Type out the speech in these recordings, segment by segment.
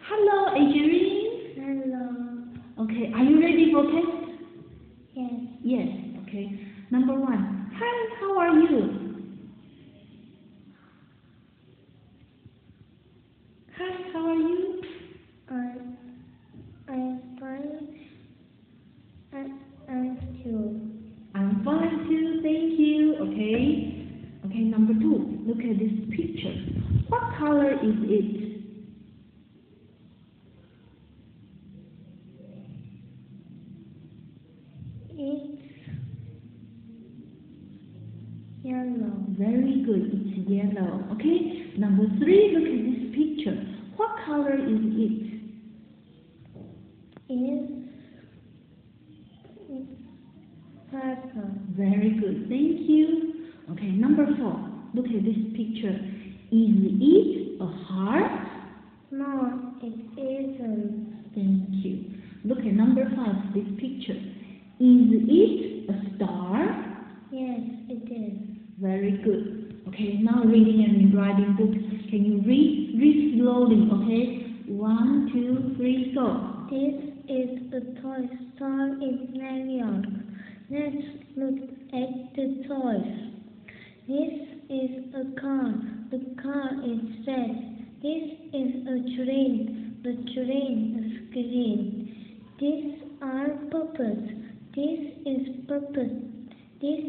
Hello, Adrian. Hello. Okay, are you ready for test? Yes. Yes. Okay. Number 1. Hi, how are you? Hi, how are you? I'm fine. And you? I'm fine too, thank you. Okay. Okay, number 2. Look at this picture. What color is it? It's yellow. Very good, it's yellow. Okay. Number 3, look at this picture. What color is it? It's purple. Very good, thank you. Okay, number 4. Look at this picture. Is it a heart? No, it isn't. Thank you. Look at number 5, this picture. Is it a star? Yes, it is. Very good. Okay, now reading and writing books. Can you read? Read slowly, okay? 1, 2, 3, go. This is a toy store in New York. Let's look at the toys. This is a car. The car is red. This is a train. The train is green. These are puppets. This is puppet. This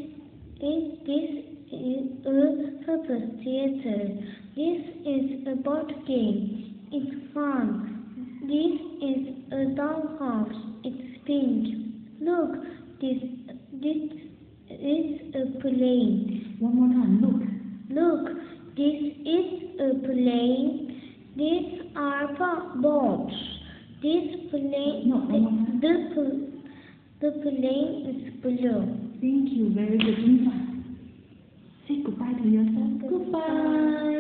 is a puppet theater. This is a board game. It's fun. This is a dollhouse. It's pink. Look, this is a plane. One more time, look. Look, this is a plane. These are boats. This plane, No, one more time. the plane is blue. Thank you, very good. Say goodbye to yourself. Goodbye. Goodbye.